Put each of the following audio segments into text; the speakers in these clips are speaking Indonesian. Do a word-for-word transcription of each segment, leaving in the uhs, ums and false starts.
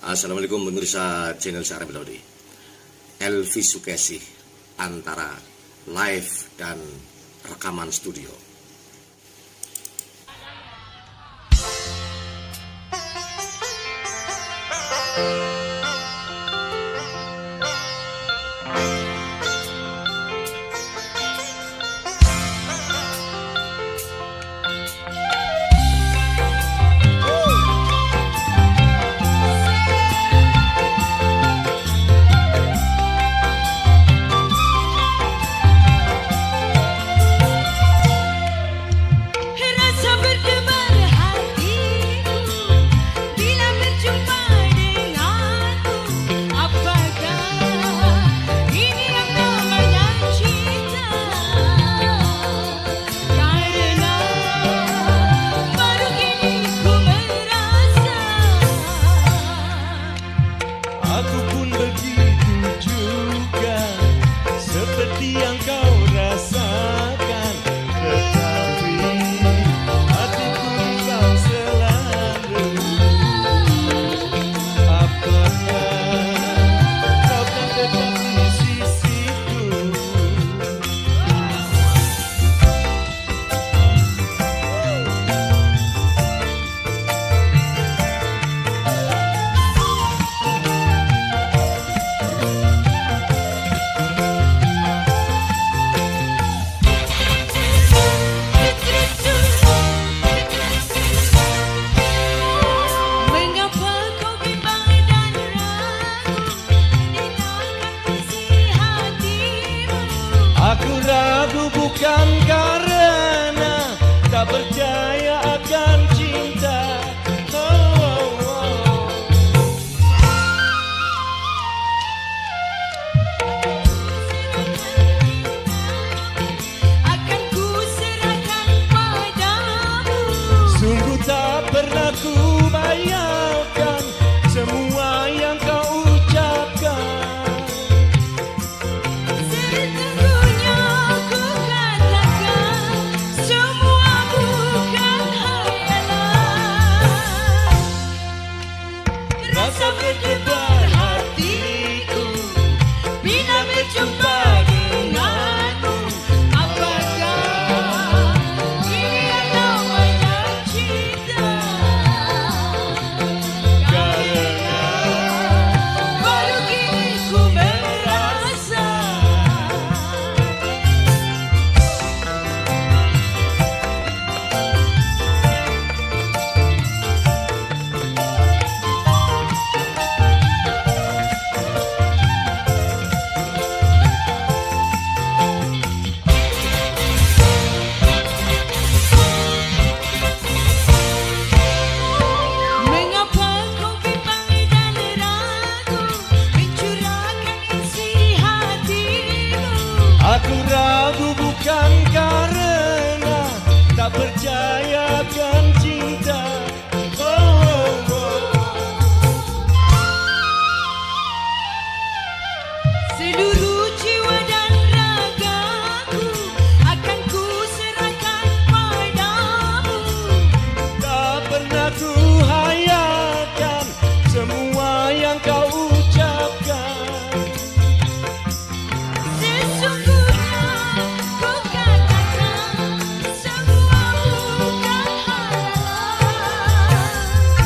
Assalamualaikum pemirsa channel Syarah Melodi. Elvi Sukesih antara live dan rekaman studio. Aku ragu bukan karena tak percaya akan cinta. Oh, oh, oh. Akan ku serahkan padamu. Sungguh tak pernah ku bayangkan semua yang kau ucapkan. Rasa berdebar hatiku bila berjumpa denganmu. Apakah ini yang namanya cinta? Karena baru kini ku merasa. Aku ragu bukan karena tak percaya akan cinta. Oh, oh, oh. Seluruh jiwa dan ragaku akan ku serahkan padamu. Tak pernah ku hayalkan semua yang kau ucapkan. Sesungguhnya ku katakan semua bukan halangan.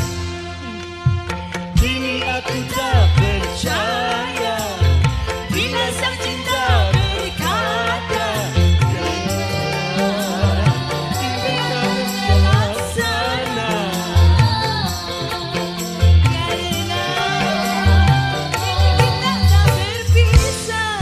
Kini aku tak percaya Bila sang cinta berkata impian terlaksana. Karena kita tak berpisah.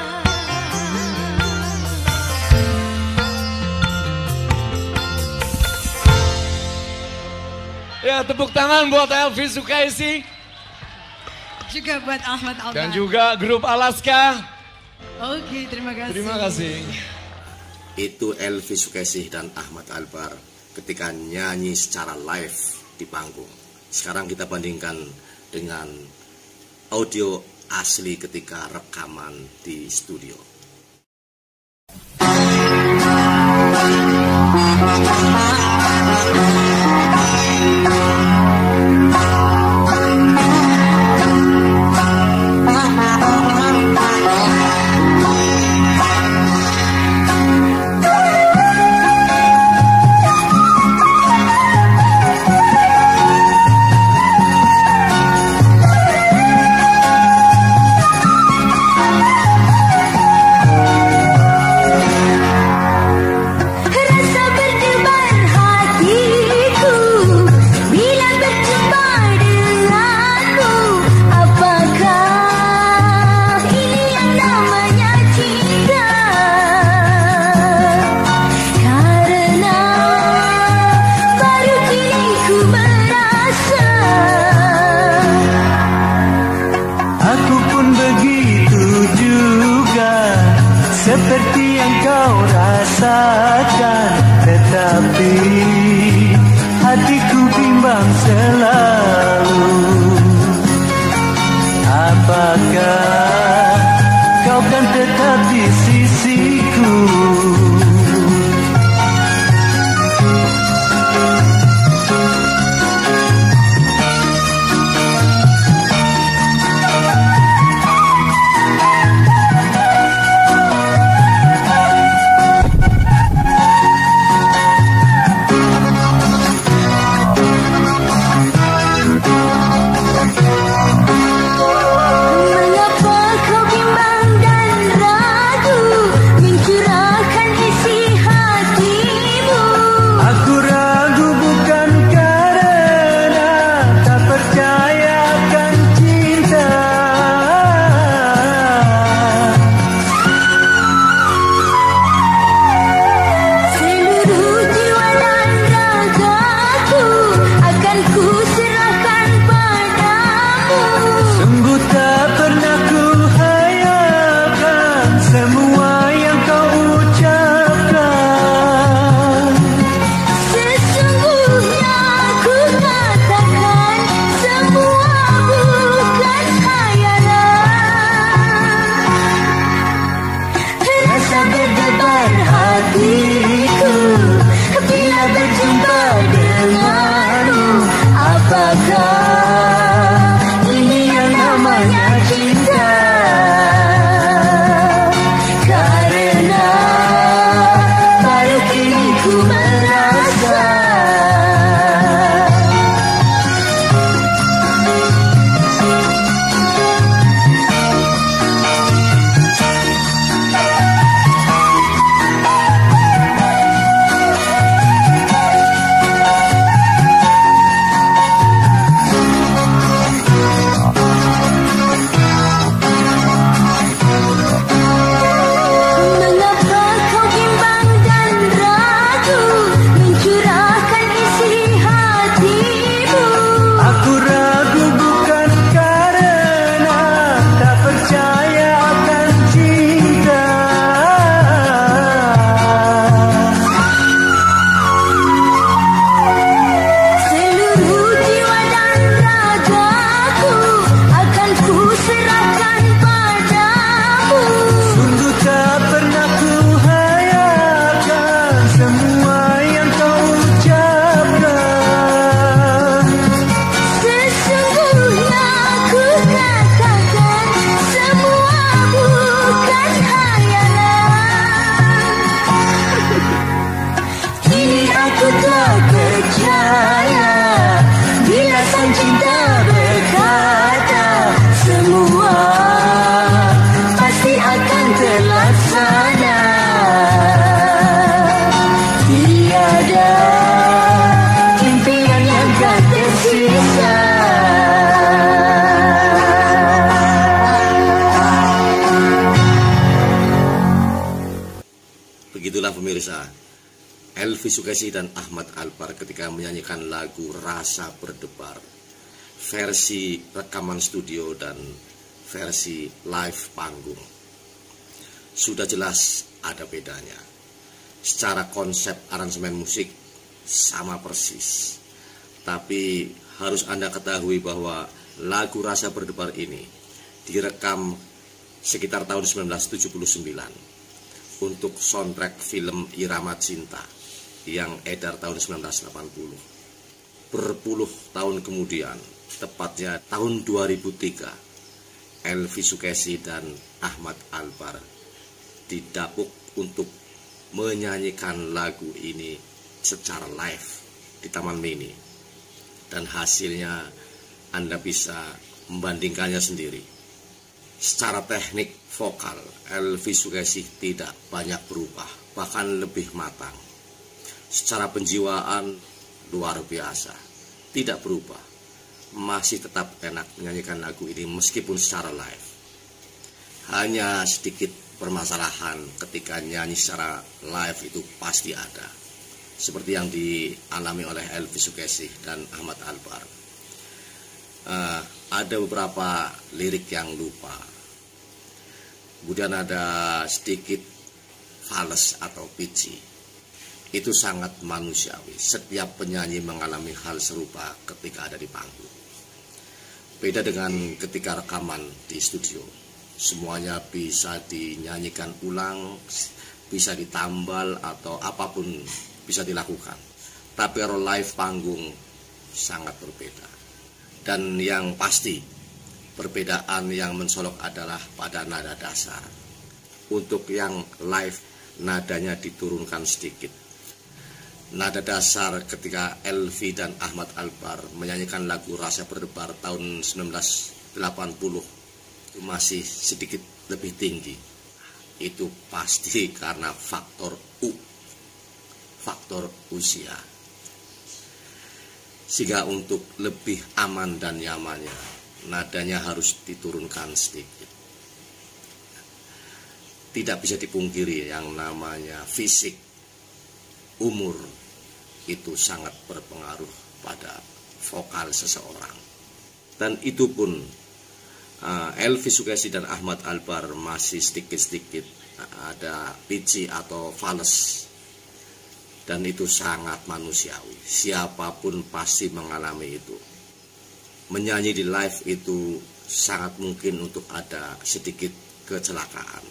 Ya, tepuk tangan buat Elvi Sukesih Juga buat Ahmad Albar. dan juga grup Alaska. Oke, terima kasih. Terima kasih. Itu Elvi Sukesih dan Ahmad Albar ketika nyanyi secara live di panggung. Sekarang kita bandingkan dengan audio asli ketika rekaman di studio. rasakan, tetapi hatiku bimbang selalu. Apakah kau kan tetap di sisiku? Begitulah pemirsa, Elvi Sukaisi dan Ahmad Albar ketika menyanyikan lagu Rasa Berdebar, versi rekaman studio dan versi live panggung. Sudah jelas ada bedanya. Secara konsep aransemen musik sama persis, tapi harus Anda ketahui bahwa lagu Rasa Berdebar ini direkam sekitar tahun seribu sembilan ratus tujuh puluh sembilan untuk soundtrack film Irama Cinta yang edar tahun seribu sembilan ratus delapan puluh. Berpuluh tahun kemudian, tepatnya tahun dua ribu tiga, Elvi Sukaisi dan Ahmad Albar didapuk untuk menyanyikan lagu ini secara live di Taman Mini. Dan hasilnya Anda bisa membandingkannya sendiri. Secara teknik vokal, Elvi Sukaisi tidak banyak berubah, bahkan lebih matang. Secara penjiwaan, luar biasa, tidak berubah. Masih tetap enak menyanyikan lagu ini meskipun secara live. Hanya sedikit permasalahan ketika nyanyi secara live itu pasti ada. Seperti yang dialami oleh Elvi Sukaisi dan Ahmad Albar. Uh, ada beberapa lirik yang lupa. Kemudian ada sedikit fals atau pitchy. Itu sangat manusiawi. Setiap penyanyi mengalami hal serupa ketika ada di panggung. Beda dengan ketika rekaman di studio. Semuanya bisa dinyanyikan ulang, bisa ditambal atau apapun bisa dilakukan. Tapi kalau live panggung sangat berbeda. Dan yang pasti perbedaan yang mencolok adalah pada nada dasar. Untuk yang live nadanya diturunkan sedikit. Nada dasar ketika Elvi dan Ahmad Albar menyanyikan lagu Rasa Berdebar tahun seribu sembilan ratus delapan puluh itu masih sedikit lebih tinggi. Itu pasti karena faktor U, faktor usia. Sehingga untuk lebih aman dan nyamannya, nadanya harus diturunkan sedikit. Tidak bisa dipungkiri yang namanya fisik, umur, itu sangat berpengaruh pada vokal seseorang. Dan itu pun uh, Elvi Sukaesih dan Ahmad Albar masih sedikit-sedikit uh, ada pitchy atau fals. Dan itu sangat manusiawi. Siapapun pasti mengalami itu. Menyanyi di live itu sangat mungkin untuk ada sedikit kecelakaan.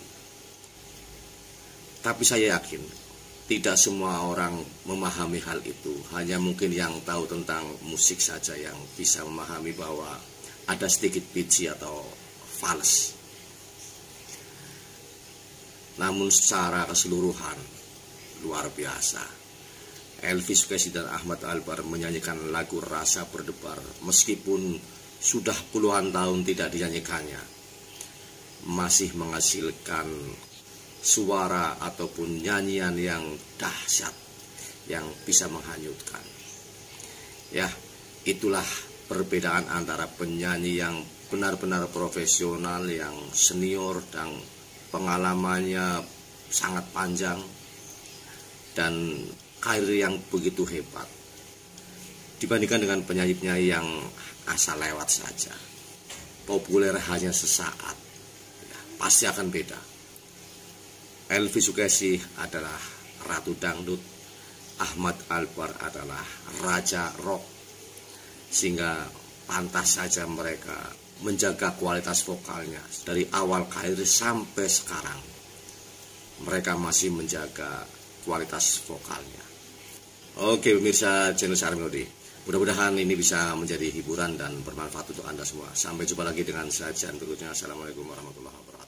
Tapi saya yakin tidak semua orang memahami hal itu. Hanya mungkin yang tahu tentang musik saja yang bisa memahami bahwa ada sedikit pitchy atau fals. Namun secara keseluruhan luar biasa. Elvi Sukaesih dan Ahmad Albar menyanyikan lagu Rasa Berdebar meskipun sudah puluhan tahun tidak dinyanyikannya, masih menghasilkan suara ataupun nyanyian yang dahsyat yang bisa menghanyutkan. Ya, itulah perbedaan antara penyanyi yang benar-benar profesional, yang senior dan pengalamannya sangat panjang dan karir yang begitu hebat dibandingkan dengan penyanyi-penyanyi yang asal lewat saja, populer hanya sesaat. Ya, pasti akan beda. Elvi Sukaesih adalah Ratu Dangdut, Ahmad Albar adalah Raja Rock, sehingga pantas saja mereka menjaga kualitas vokalnya dari awal karir sampai sekarang. Mereka masih menjaga kualitas vokalnya. Oke pemirsa channel Sehari Melodi, mudah-mudahan ini bisa menjadi hiburan dan bermanfaat untuk Anda semua. Sampai jumpa lagi dengan sajian berikutnya. Assalamualaikum warahmatullahi wabarakatuh.